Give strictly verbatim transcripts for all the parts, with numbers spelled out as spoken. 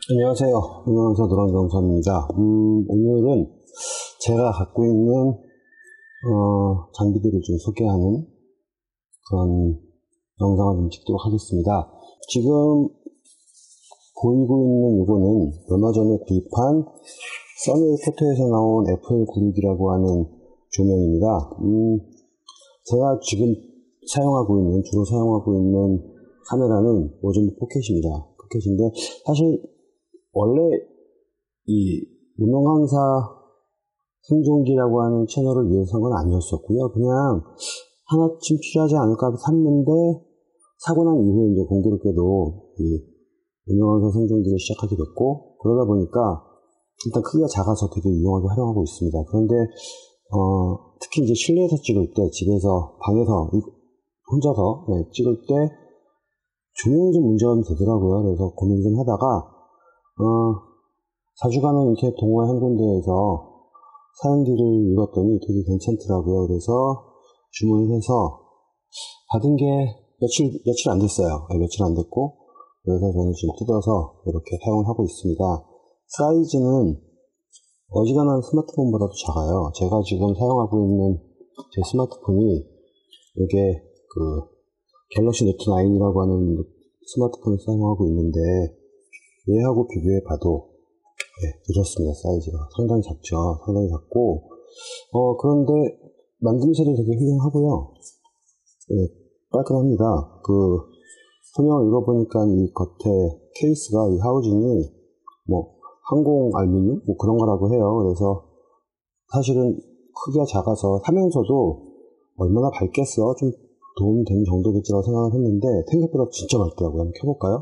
안녕하세요. 운영사 노랑경선입니다. 음, 오늘은 제가 갖고 있는 어, 장비들을 좀 소개하는 그런 영상을 좀 찍도록 하겠습니다. 지금 보이고 있는 이거는 얼마 전에 구입한 써메이 포토에서 나온 에프엘 구십육이라고 하는 조명입니다. 음, 제가 지금 사용하고 있는, 주로 사용하고 있는 카메라는 오즈모 포켓입니다. 포켓인데, 사실 원래 이 무명강사 생존기라고 하는 채널을 위해서 산 건 아니었었고요. 그냥 하나쯤 필요하지 않을까 샀는데, 사고 난 이후에 이제 공교롭게도 이 무명강사 생존기를 시작하게 됐고, 그러다 보니까 일단 크기가 작아서 되게 유용하게 활용하고 있습니다. 그런데 어, 특히 이제 실내에서 찍을 때, 집에서 방에서 혼자서 네, 찍을 때 조명이 좀 문제가 되더라고요. 그래서 고민 좀 하다가 어, 자주 가는 이렇게 동호회 한 군데에서 사용기를 읽었더니 되게 괜찮더라고요. 그래서 주문을 해서 받은 게 며칠 며칠 안 됐어요. 네, 며칠 안 됐고, 그래서 저는 지금 뜯어서 이렇게 사용을 하고 있습니다. 사이즈는 어지간한 스마트폰보다도 작아요. 제가 지금 사용하고 있는 제 스마트폰이 이게 그 갤럭시 노트 나인이라고 하는 스마트폰을 사용하고 있는데, 얘하고 비교해 봐도 네, 이렇습니다. 사이즈가 상당히 작죠. 상당히 작고 어 그런데 만듦새도 되게 훌륭하고요. 네, 깔끔합니다. 그 설명을 읽어보니까 이 겉에 케이스가, 이 하우징이 뭐 항공 알루미늄 뭐 그런 거라고 해요. 그래서 사실은 크기가 작아서 사면서도 얼마나 밝겠어, 좀 도움되는 정도겠지라고 생각을 했는데 생각보다 진짜 밝더라고요. 한번 켜볼까요?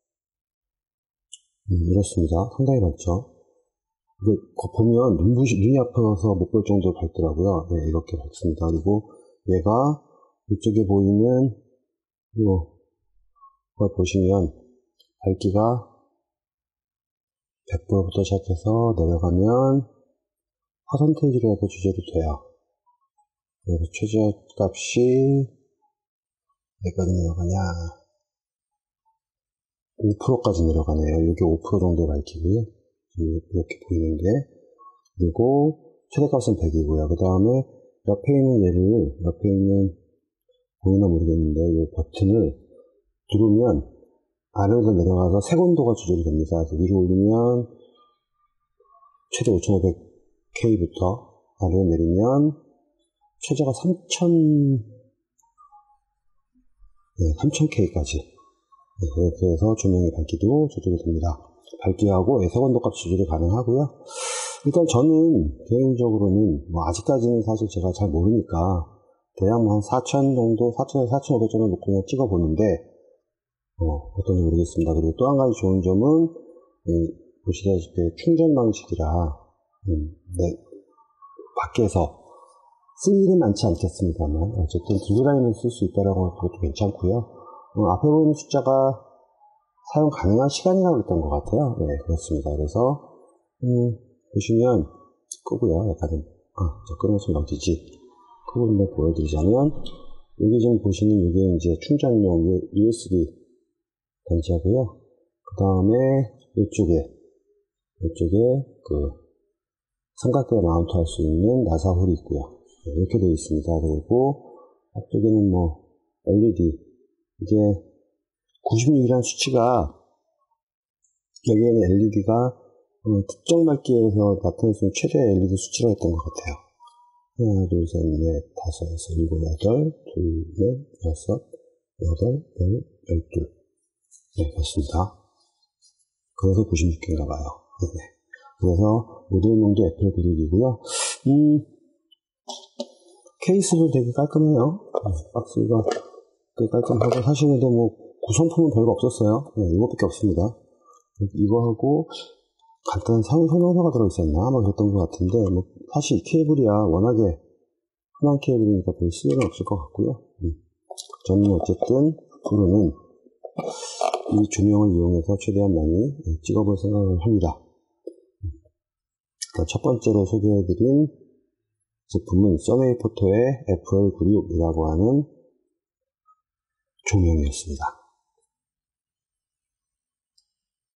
음, 이렇습니다. 상당히 밝죠. 이게 보면 눈부시, 눈이 아파서 못 볼 정도로 밝더라고요. 네, 이렇게 밝습니다. 그리고 얘가 이쪽에 보이는 이걸 보시면 밝기가 백 퍼센트부터 시작해서 내려가면 퍼센테이지로 해서 조절이 돼요. 그래서 최저값이 몇까지 내려가냐, 오 퍼센트까지 내려가네요. 이게 오 퍼센트 정도의 밝기고요. 이렇게 보이는 게. 그리고 최대값은 백이고요. 그 다음에 옆에 있는 얘를, 옆에 있는, 보이나 모르겠는데, 이 버튼을 누르면 아래로 내려가서 색온도가 조절이 됩니다. 그래서 위로 올리면 최대 오천오백 케이부터 아래로 내리면 최저가 삼천, 네, 삼천 케이까지. 네, 이렇게 해서 조명의 밝기도 조절이 됩니다. 밝기하고 색온도 값 조절이 가능하고요. 일단 저는 개인적으로는 뭐 아직까지는 사실 제가 잘 모르니까 대략 뭐 한 사천 정도, 사천에서 사천오백 정도 놓고 그냥 찍어보는데 어, 어떤지 모르겠습니다. 그리고 또 한 가지 좋은 점은 예, 보시다시피 충전 방식이라 음, 네, 밖에서 쓸 일은 많지 않겠습니다만 어쨌든 들고 다니면서 쓸 수 있다라고 하면 그것도 괜찮고요. 어, 앞에 보이는 숫자가 사용 가능한 시간이라고 했던 것 같아요. 네, 그렇습니다. 그래서 음, 보시면 끄고요. 약간 아, 저 끄는 것은 어디지? 끄고 한번 보여드리자면, 여기 지금 보시는 이게 이제 충전용 유에스비 단자고요. 그 다음에 이쪽에 이쪽에 그 삼각대에 마운트할 수 있는 나사 홀이 있고요. 네, 이렇게 되어 있습니다. 그리고 앞쪽에는 뭐 엘이디, 이게 구십육이라는 수치가, 여기에는 엘이디가 어, 특정 밝기에서 나타낼 수 있는 최대 엘이디 수치로 했던 것 같아요. 하나, 둘, 셋, 넷, 다섯, 여섯, 일곱, 여덟, 둘, 넷, 여섯, 여덟, 열, 열둘. 네, 그렇습니다. 그래서 구십육 개인가 봐요. 네. 그래서 모델명도 에프엘 구십육이고요. 음, 케이스도 되게 깔끔해요. 네, 박스가 되게 깔끔하고, 사실 근데 뭐 구성품은 별거 없었어요. 네, 이것밖에 없습니다. 이거하고 간단한 사용 설명서가 들어있었나? 아마 그랬던 것 같은데, 뭐, 사실 이 케이블이야 워낙에 흔한 케이블이니까 별 쓸일은 없을 것 같고요. 음. 저는 어쨌든, 앞으로는 이 조명을 이용해서 최대한 많이 찍어볼 생각을 합니다. 첫 번째로 소개해드린 제품은 써메이 포토의 에프엘 구십육이라고 하는 조명이었습니다.